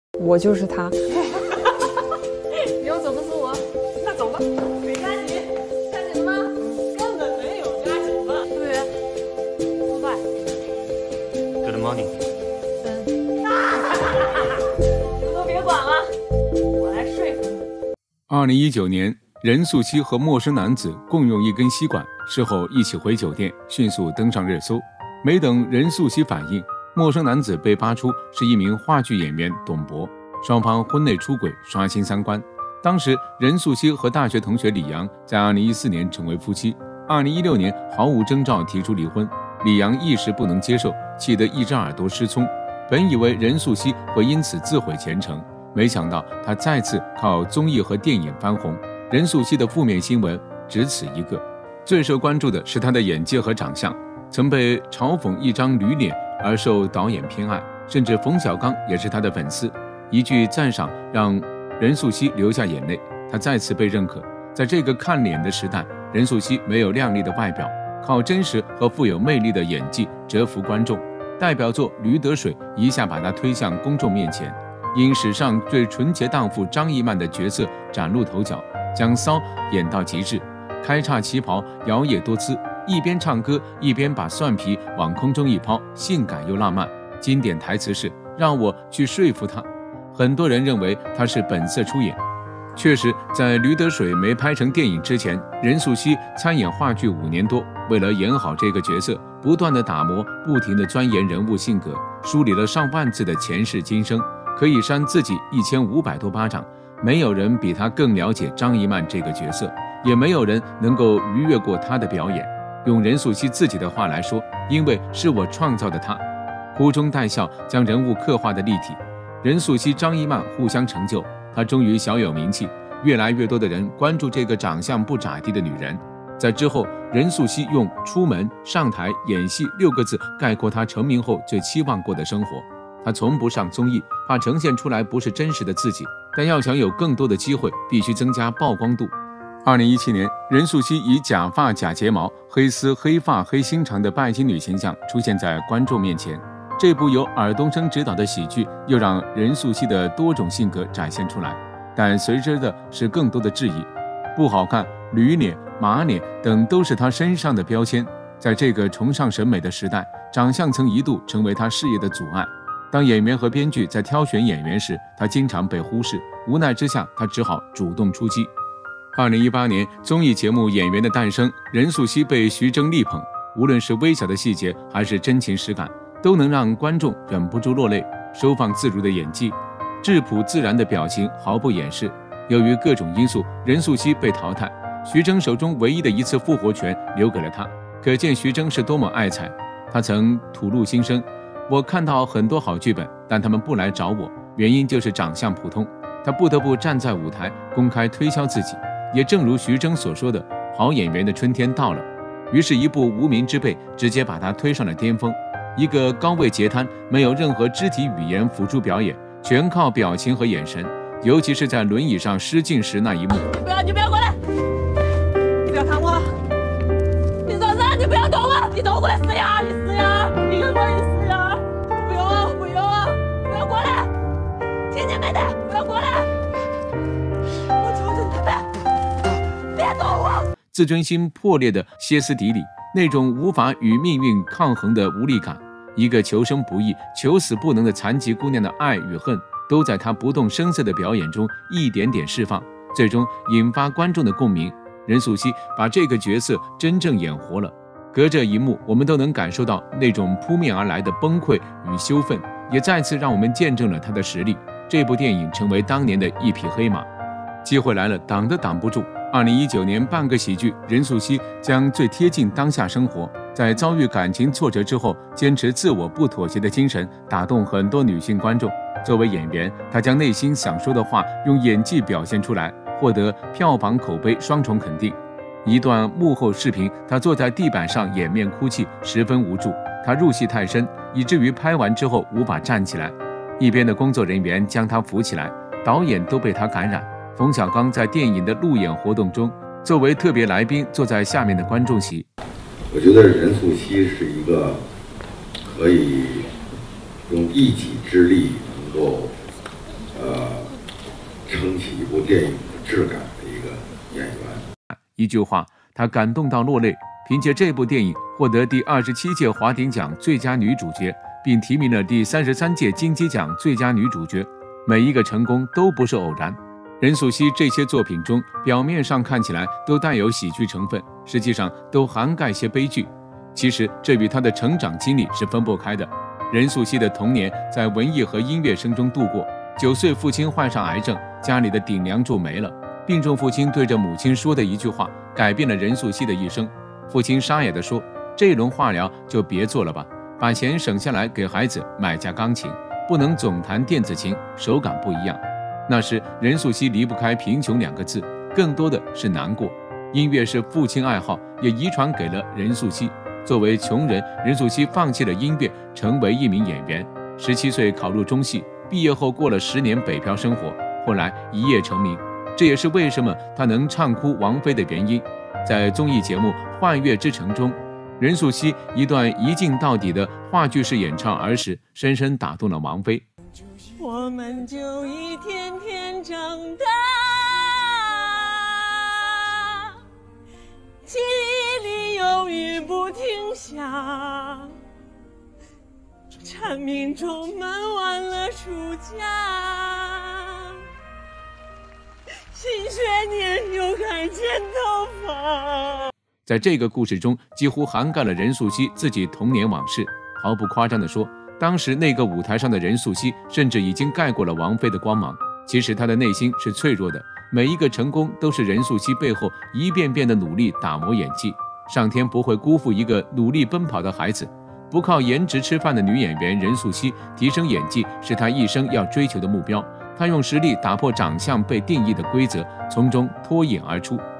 我就是他。 你要走的是我，那走吧。没加急，加紧了吗？根本没有加紧吧，对不对？说吧。 Good morning。 你们都别管了，我来说服你。 2019年，任素汐和陌生男子共用一根吸管，事后一起回酒店，迅速登上热搜。没等任素汐反应，陌生男子被扒出是一名话剧演员董博，双方婚内出轨，刷新三观。当时任素汐和大学同学李阳在2014年成为夫妻，2016年毫无征兆提出离婚。李阳一时不能接受，气得一只耳朵失聪。本以为任素汐会因此自毁前程，没想到她再次靠综艺和电影翻红。任素汐的负面新闻只此一个，最受关注的是她的演技和长相，曾被嘲讽一张驴脸而受导演偏爱，甚至冯小刚也是她的粉丝。一句赞赏让任素汐流下眼泪，她再次被认可。在这个看脸的时代，任素汐没有靓丽的外表，靠真实和富有魅力的演技折服观众。代表作《驴得水》一下把她推向公众面前，因史上最纯洁荡妇张艺曼的角色崭露头角，将骚演到极致，开叉旗袍摇曳多姿，一边唱歌一边把蒜皮往空中一抛，性感又浪漫。经典台词是让我去说服他。很多人认为他是本色出演。确实，在《驴得水》没拍成电影之前，任素汐参演话剧5年多，为了演好这个角色，不断的打磨，不停的钻研人物性格，梳理了上万字的前世今生，可以扇自己1500多巴掌。没有人比他更了解张艺曼这个角色，也没有人能够逾越过他的表演。用任素汐自己的话来说，因为是我创造的他，哭中带笑，将人物刻画的立体。任素汐、张艺曼互相成就，她终于小有名气，越来越多的人关注这个长相不咋地的女人。在之后，任素汐用出门、上台、演戏6个字概括她成名后最期望过的生活。她从不上综艺，怕呈现出来不是真实的自己，但要想有更多的机会，必须增加曝光度。2017年，任素汐以假发、假睫毛、黑丝、黑发、黑心肠的拜金女形象出现在观众面前。这部由尔冬升执导的喜剧又让任素汐的多种性格展现出来，但随之的是更多的质疑。不好看、驴脸、马脸等都是她身上的标签。在这个崇尚审美的时代，长相曾一度成为她事业的阻碍。当演员和编剧在挑选演员时，她经常被忽视，无奈之下，她只好主动出击。2018年综艺节目《演员的诞生》，任素汐被徐峥力捧，无论是微小的细节还是真情实感，都能让观众忍不住落泪。收放自如的演技，质朴自然的表情毫不掩饰。由于各种因素，任素汐被淘汰，徐峥手中唯一的一次复活权留给了她，可见徐峥是多么爱才。他曾吐露心声，我看到很多好剧本，但他们不来找我，原因就是长相普通。他不得不站在舞台公开推销自己。也正如徐峥所说的，好演员的春天到了。于是一部无名之辈直接把他推上了巅峰。一个高位截瘫，没有任何肢体语言辅助表演，全靠表情和眼神，尤其是在轮椅上失禁时那一幕。 你不要过来，你不要看我，你说啥？你不要动我，你动过来死呀！你死呀！你跟我一死呀！不用啊，不用啊，不要过来，听见没得？不要过来，我求求你，别动我！ 自尊心破裂的歇斯底里，那种无法与命运抗衡的无力感，一个求生不易、求死不能的残疾姑娘的爱与恨，都在她不动声色的表演中一点点释放，最终引发观众的共鸣。任素汐把这个角色真正演活了。隔着一幕，我们都能感受到那种扑面而来的崩溃与羞愤，也再次让我们见证了她的实力。这部电影成为当年的一匹黑马。机会来了，挡都挡不住。2019年半个喜剧，任素汐将最贴近当下生活，在遭遇感情挫折之后，坚持自我不妥协的精神打动很多女性观众。作为演员，她将内心想说的话用演技表现出来，获得票房口碑双重肯定。一段幕后视频，她坐在地板上掩面哭泣，十分无助。她入戏太深，以至于拍完之后无法站起来，一边的工作人员将她扶起来，导演都被她感染。冯小刚在电影的路演活动中，作为特别来宾坐在下面的观众席。 我觉得任素汐是一个可以用一己之力能够一部电影的质感的一个演员。 一句话，他感动到落泪。凭借这部电影获得第27届华鼎奖最佳女主角，并提名了第33届金鸡奖最佳女主角。每一个成功都不是偶然。任素汐这些作品中，表面上看起来都带有喜剧成分，实际上都涵盖些悲剧。其实这与她的成长经历是分不开的。任素汐的童年在文艺和音乐声中度过。9岁父亲患上癌症，家里的顶梁柱没了。病重父亲对着母亲说的一句话，改变了任素汐的一生。父亲沙哑地说：“这轮化疗就别做了吧，把钱省下来给孩子买架钢琴，不能总弹电子琴，手感不一样。”那时任素汐离不开贫穷2个字，更多的是难过。音乐是父亲爱好，也遗传给了任素汐。作为穷人，任素汐放弃了音乐，成为一名演员。17岁考入中戏，毕业后过了10年北漂生活，后来一夜成名。这也是为什么她能唱哭王菲的原因。在综艺节目《幻乐之城》中，任素汐一段一镜到底的话剧式演唱儿时，深深打动了王菲。 我们就一天天长大，记忆里有雨不停下，蝉鸣中闷完了暑假，新学年又该剪头发。 在这个故事中，几乎涵盖了任素汐自己童年往事。毫不夸张地说，当时那个舞台上的任素汐，甚至已经盖过了王菲的光芒。其实她的内心是脆弱的，每一个成功都是任素汐背后一遍遍的努力打磨演技。上天不会辜负一个努力奔跑的孩子。不靠颜值吃饭的女演员任素汐，提升演技是她一生要追求的目标。她用实力打破长相被定义的规则，从中脱颖而出。